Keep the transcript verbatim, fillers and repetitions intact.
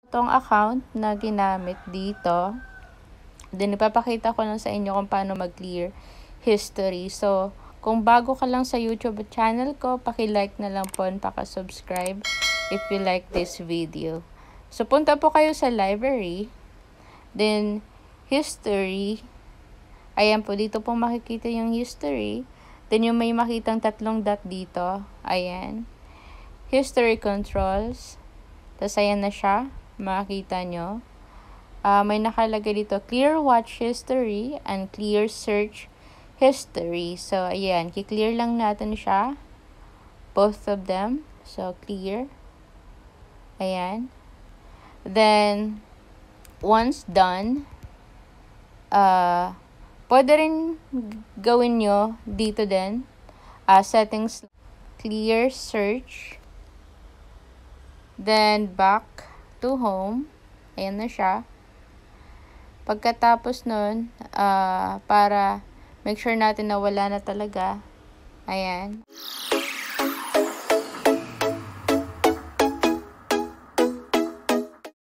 Itong account na ginamit dito. Then, ipapakita ko lang sa inyo kung paano mag-clear history. So, kung bago ka lang sa YouTube channel ko, paki-like na lang po and paka-subscribe if you like this video. So, punta po kayo sa library. Then, history. Ayan po, dito po makikita yung history. Then, yung may makitang tatlong dot dito. Ayan. History controls. Tapos, ayan na siya. Makikita nyo. Uh, may nakalagay dito, clear watch history and clear search history. So, ayan. Kiklear lang natin siya. Both of them. So, clear. Ayan. Then, once done, uh, pwede rin gawin nyo dito din. Uh, settings, clear search. Then, back to home. Ayan na siya. Pagkatapos nun, uh, para make sure natin na wala na talaga. Ayan.